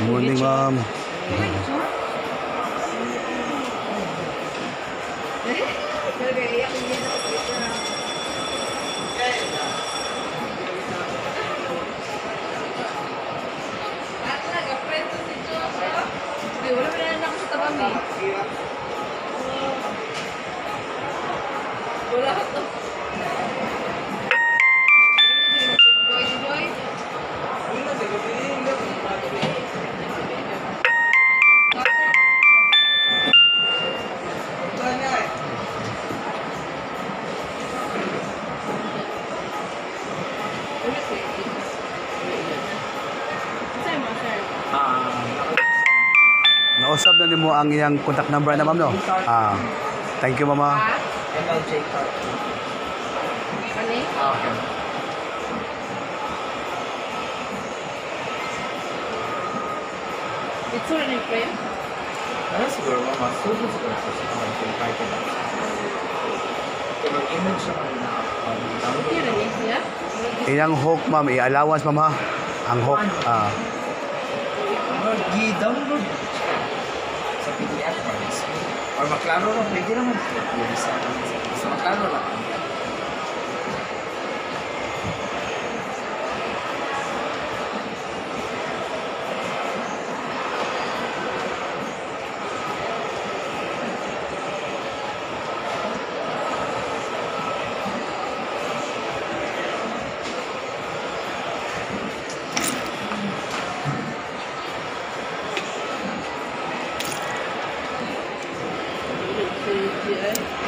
Morning, ma'am. Nausap na nimo ang iyang contact number na, ma'am, no? Thank you, mama. MLJ card. Okay. It's already framed. Ano siguro, mama? Siguro siguro sa kahit na. Pero image siya kanina. Here it is, yeah? Iyang hook, ma'am. I-allowance, ma'am, ha? Ang hook. I-download sa PDF or maklaro lang. Pwede naman. Sa maklaro lang. Yeah.